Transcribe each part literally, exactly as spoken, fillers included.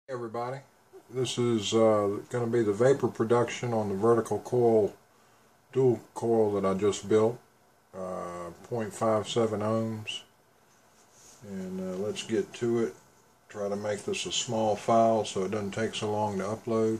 Hey everybody, this is uh, going to be the vapor production on the vertical coil, dual coil that I just built, uh, zero point five seven ohms, and uh, let's get to it. Try to make this a small file so it doesn't take so long to upload.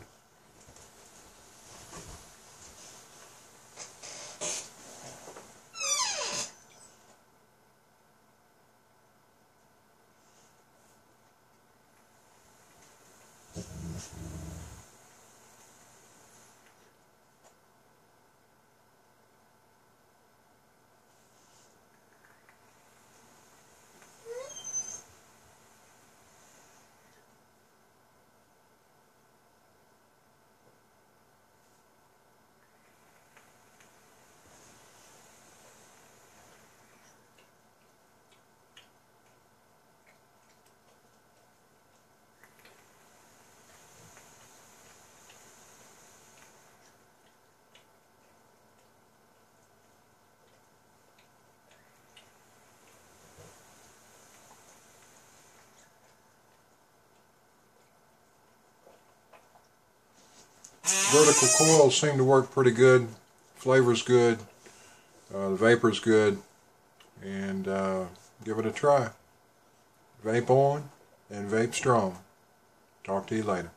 Vertical coils seem to work pretty good. Flavor's good. Uh, the vapor's good. And uh, give it a try. Vape on and vape strong. Talk to you later.